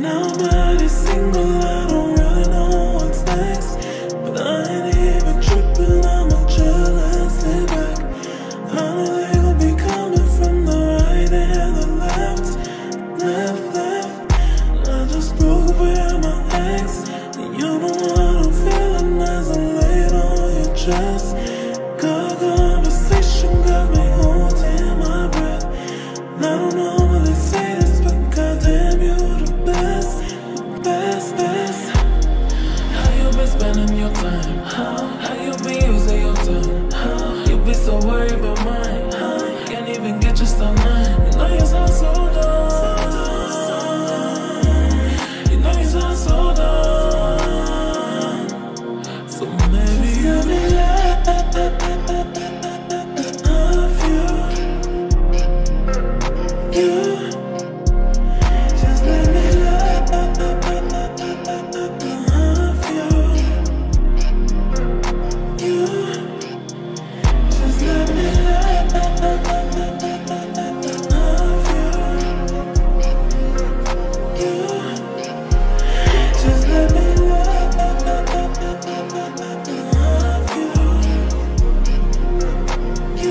Now I'm already single, I don't really know what's next, but I ain't even tripping, I'ma chill and sit back. I know they gon' be coming from the right and the left. I just broke with my ex, and you know what I'm feeling as I lay it on your chest. Good conversation got me holding my breath. And I don't normally say this, but goddamn, you the best, best. How you been spending your time? How you been using your time? You be so worried about mine. Can't even get yourself nine. You know you sound so dumb. You know you sound so dumb. So maybe you be love you. Just let me love you. Just let me love you. Just let me love you.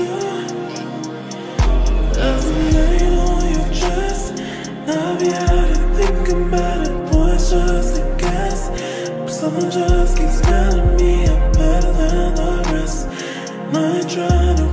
As I'm laying on your chest, I'll be out and thinking about it, boy, it's just a guess. But someone just keeps telling me I'm better than the rest. And I ain't trying to